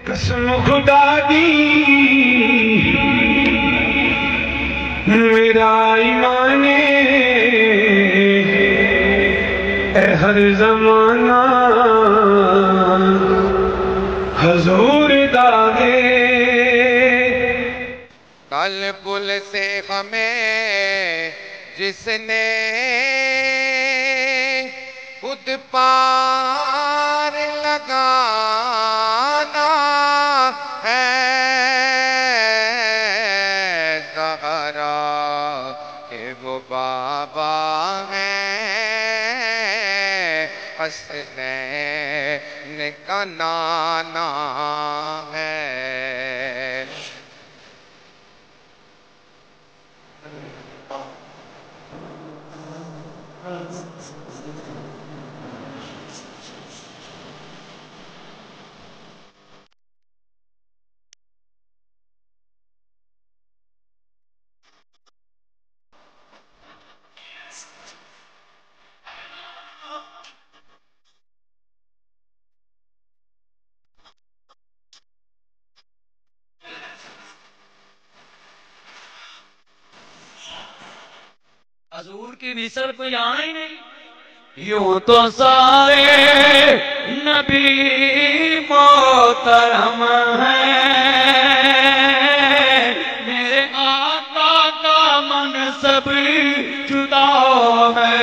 कसम खुदा दी मेरा ईमान हर जमाना हजूर दावे। कल पुल से हमें जिसने खुद पार लगाना है, ज़हरा के वो बाबा हैं, हसनैन का नाना है। हजूर की मिसल कोई आना ही नहीं। यूं तो सारे नबी मोहतरम हैं, मेरे आका का मनसब जुदा है।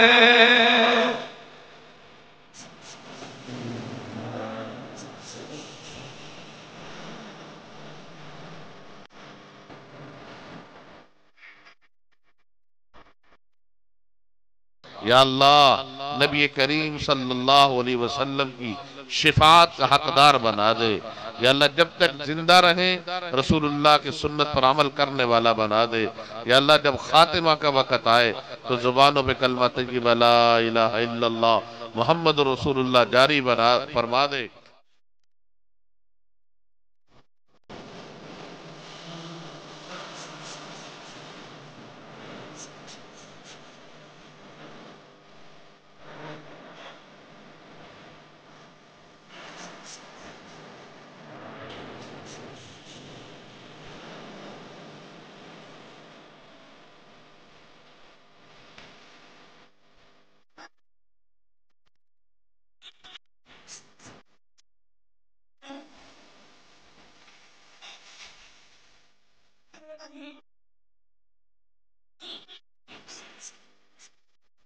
या अल्लाह नबी करीम सल्लल्लाहु अलैहि वसल्लम की शिफात का हकदार बना दे। या अल्लाह जब तक जिंदा रहे रसूलुल्लाह की सुन्नत पर अमल करने वाला बना दे। या अल्लाह जब खातिमा का वक़्त आए तो जुबानों पे कलमा तय्यबा ला इलाहा इल्लल्लाह मुहम्मद रसूलुल्लाह जारी बना फरमा दे।